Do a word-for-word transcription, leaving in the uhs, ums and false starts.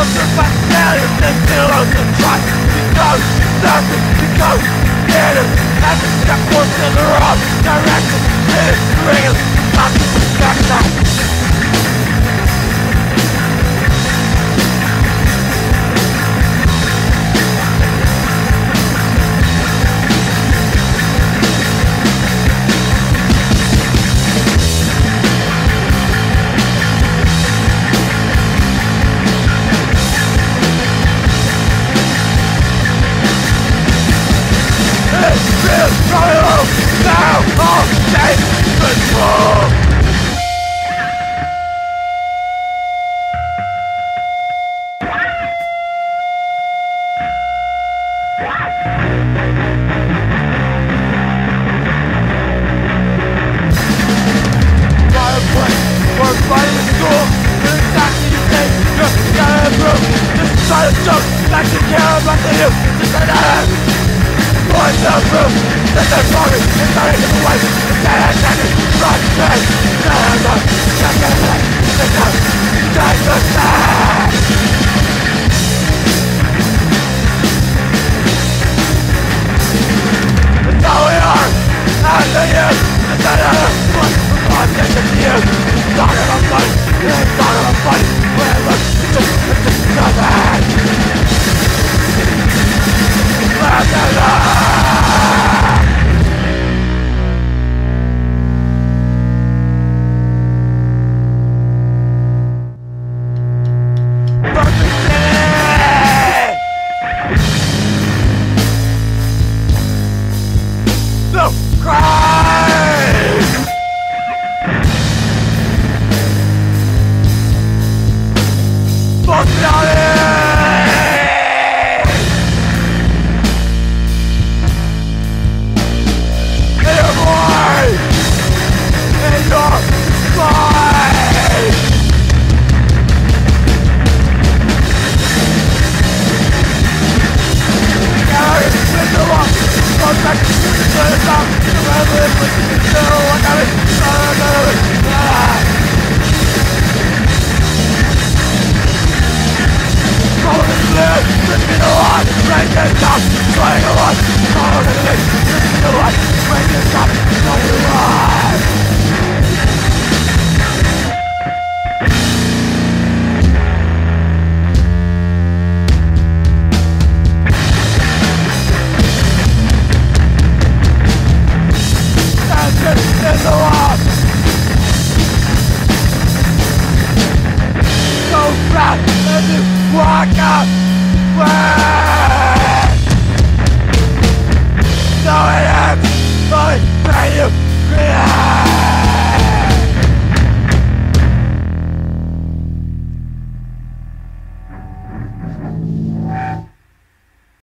closer, but failure than pillows to trust. Because nothing becomes creative. Having got forced in the wrong direction. It is real, not to discuss that. Now all take control. Fireplace, or fighting in school. You're exactly the same, just gotta improve. Just try to joke, not to care about the youth. Just like that. One no proof that they're sorry, it's not even the way. It's that I can't run straight. No, no, can't get it. It's not, can't go sad. It's all we are, and the youth. It's not a one, one thing to you. Talk about money, it's talk about money. When I look, it's just, it's just nothing. Let it out. Walk out!